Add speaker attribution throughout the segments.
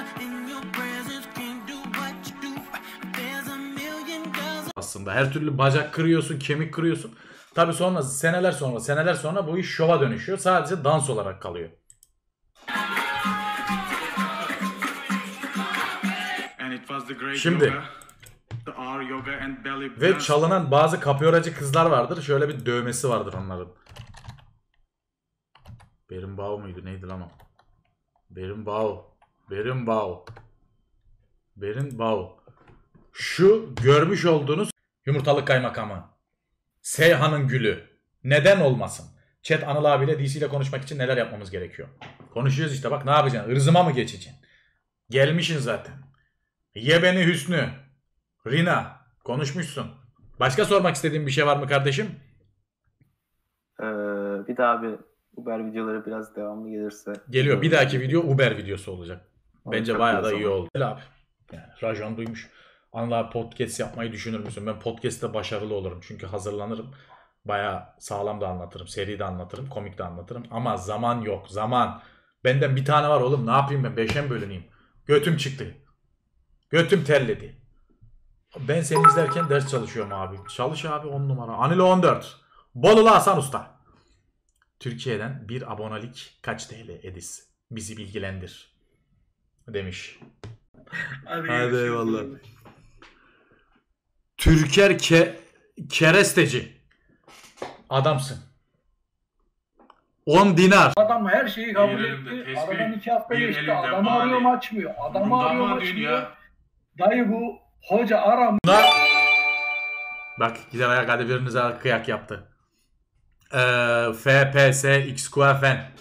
Speaker 1: Aslında her türlü bacak kırıyorsun, kemik kırıyorsun. Tabii sonra seneler sonra bu iş şova dönüşüyor. Sadece dans olarak kalıyor. Şimdi ve çalınan bazı kapyoracı kızlar vardır. Şöyle bir dövmesi vardır onların. Berimbau muydu? Neydi lan o? Berimbau. Şu görmüş olduğunuz yumurtalık kaymakamı. Seyhan'ın gülü. Neden olmasın? Chat Anıl abiyle DC ile konuşmak için neler yapmamız gerekiyor? Konuşuyoruz işte, bak ne yapacaksın? Irzıma mı geçeceksin? Gelmişsin zaten. Ye beni Hüsnü. Rina. Konuşmuşsun. Başka sormak istediğin bir şey var mı kardeşim?
Speaker 2: Bir daha abi Uber videoları biraz devamlı gelirse.
Speaker 1: Geliyor. Bir dahaki video Uber videosu olacak. Bence bayağı da iyi oldu. Abi. Yani rajon duymuş. Anıl abi podcast yapmayı düşünür müsün? Ben podcast'te başarılı olurum. Çünkü hazırlanırım. Bayağı sağlam da anlatırım. Seri de anlatırım. Komik de anlatırım. Ama zaman yok. Zaman. Benden bir tane var oğlum. Ne yapayım ben? 5'e mi bölüneyim? Götüm çıktı. Götüm terledi. Ben seni izlerken ders çalışıyorum abi. Çalış abi 10 numara. Anilo 14. Bolulu Hasan Usta. Türkiye'den bir abonelik kaç TL Edis? Bizi bilgilendir. Demiş. Hadi eyvallah. Türker keresteci. Adamsın. 10 dinar.
Speaker 3: Adam her şeyi kabul etti. Aradan 2 hafta geçti. Adamı arıyorum açmıyor. Adamı arıyorum açmıyor. Dayı bu hoca aram.
Speaker 1: Bak gider ayak hadi birinize kıyak yaptı. FPS XQFN.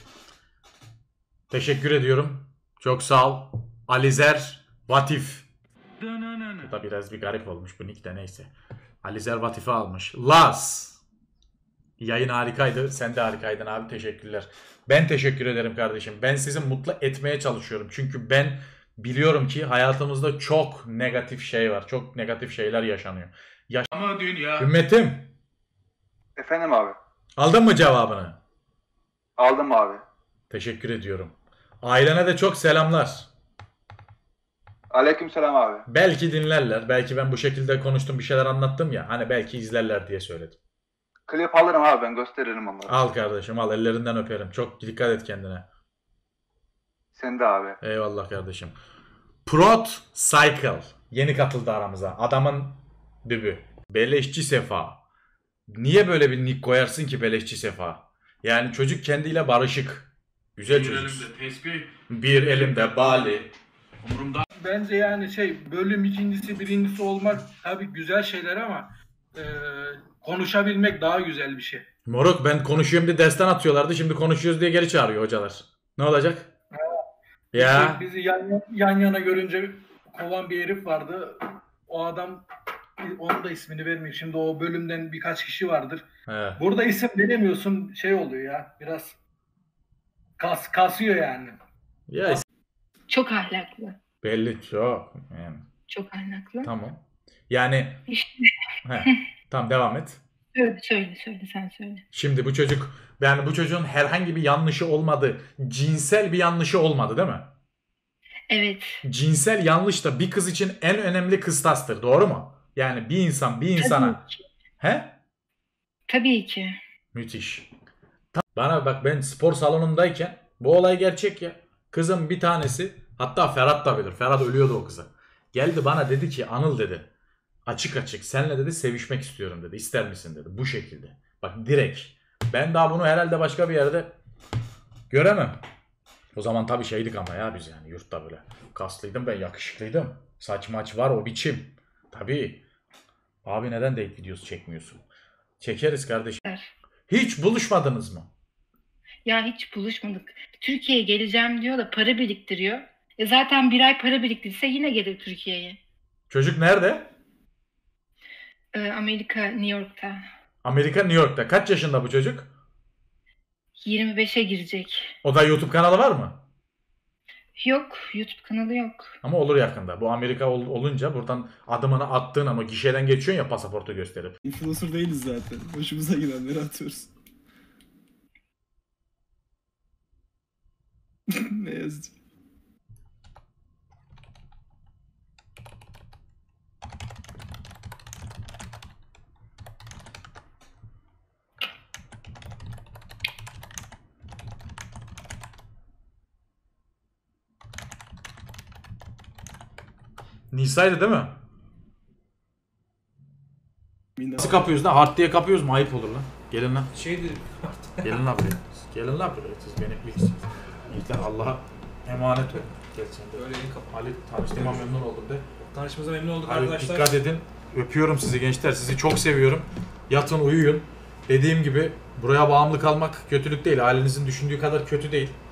Speaker 1: Teşekkür ediyorum. Çok sağ ol. Alizer Vatif. Bu da biraz bir garip olmuş bu nick de neyse. Alizer Vatif'i almış. Laz. Yayın harikaydı. Sen de harikaydın abi. Teşekkürler. Ben teşekkür ederim kardeşim. Ben sizi mutlu etmeye çalışıyorum. Çünkü ben biliyorum ki hayatımızda çok negatif şey var. Çok negatif şeyler yaşanıyor. Ama dünya. Ümmetim.
Speaker 4: Efendim abi.
Speaker 1: Aldın mı cevabını?
Speaker 4: Aldım abi.
Speaker 1: Teşekkür ediyorum. Ailene de çok selamlar.
Speaker 4: Aleykümselam abi.
Speaker 1: Belki dinlerler. Belki ben bu şekilde konuştum, bir şeyler anlattım ya. Hani belki izlerler diye söyledim.
Speaker 4: Klip alırım abi, ben gösteririm onları.
Speaker 1: Al kardeşim al, ellerinden öperim. Çok dikkat et kendine.
Speaker 4: Sen de abi.
Speaker 1: Eyvallah kardeşim. Prot Cycle. Yeni katıldı aramıza. Adamın dübü. Beleşçi Sefa. Niye böyle bir nick koyarsın ki Beleşçi Sefa? Yani çocuk kendiyle barışık. Güzel çocuk. Bir elimde tesbih. Bir elimde bali. Umurumda.
Speaker 3: Bence yani bölüm ikincisi birincisi olmak tabii güzel şeyler ama konuşabilmek daha güzel bir şey.
Speaker 1: Moruk ben konuşuyorum diye dersten atıyorlardı. Şimdi konuşuyoruz diye geri çağırıyor hocalar. Ne olacak? Ya.
Speaker 3: Bizi yan yana görünce kovan bir herif vardı. O adam, onun da ismini vermeyeyim. Şimdi o bölümden birkaç kişi vardır.
Speaker 1: He.
Speaker 3: Burada isim veremiyorsun, oluyor ya. Biraz kasıyor yani.
Speaker 1: Ya
Speaker 5: çok ahlaklı.
Speaker 1: Belli çok. Yani.
Speaker 5: Çok ahlaklı.
Speaker 1: Tamam. Yani tamam devam et.
Speaker 5: Söyle sen söyle.
Speaker 1: Şimdi bu çocuk, yani bu çocuğun herhangi bir yanlışı olmadı. Cinsel bir yanlışı olmadı değil mi?
Speaker 5: Evet.
Speaker 1: Cinsel yanlış da bir kız için en önemli kıstastır. Doğru mu? Yani bir insan bir insana.
Speaker 5: Tabii ki.
Speaker 1: He?
Speaker 5: Tabii ki.
Speaker 1: Müthiş. Bana bak, ben spor salonundayken bu olay gerçek ya. Kızın bir tanesi, hatta Ferhat da bilir. Ferhat ölüyordu o kıza. Geldi bana dedi ki Anıl dedi. Açık senle dedi sevişmek istiyorum dedi. İster misin dedi. Bu şekilde. Bak direkt. Ben daha bunu herhalde başka bir yerde göremem. O zaman tabii şeydik ama ya biz yani yurtta böyle. Kaslıydım ben, yakışıklıydım. Saç maç var o biçim. Tabii. Abi neden date videosu çekmiyorsun? Çekeriz kardeşim. Hiç buluşmadınız mı?
Speaker 5: Ya hiç buluşmadık. Türkiye'ye geleceğim diyor da para biriktiriyor. Zaten bir ay para biriktirse yine gelir Türkiye'ye.
Speaker 1: Çocuk nerede?
Speaker 5: Amerika, New York'ta.
Speaker 1: Amerika, New York'ta. Kaç yaşında bu çocuk?
Speaker 5: 25'e girecek.
Speaker 1: O da YouTube kanalı var mı?
Speaker 5: Yok. YouTube kanalı yok.
Speaker 1: Ama olur yakında. Bu Amerika olunca buradan adımını attığın ama gişeden geçiyorsun ya pasaportu gösterip.
Speaker 6: Influencer değiliz zaten. Başımıza gidenleri atıyoruz. Ne yazık.
Speaker 1: Nisa'ydı değil mi?
Speaker 6: Mina.
Speaker 1: Nasıl kapıyoruz lan? Hard diye kapıyoruz mu? Ayıp olur lan. Gelin lan.
Speaker 7: Şeydi.
Speaker 1: Gelin lan buraya. Gelin lan buraya. Siz beni bilirsiniz. İlkten Allah'a emanet olun. Gerçekten.
Speaker 7: Böyle yeni kapı.
Speaker 1: Ali tanıştığıma memnun oldum de.
Speaker 7: Tanışmamıza memnun olduk
Speaker 1: Ali
Speaker 7: arkadaşlar.
Speaker 1: dikkat edin. Öpüyorum sizi gençler. Sizi çok seviyorum. Yatın uyuyun. Dediğim gibi buraya bağımlı kalmak kötülük değil. Ailenizin düşündüğü kadar kötü değil.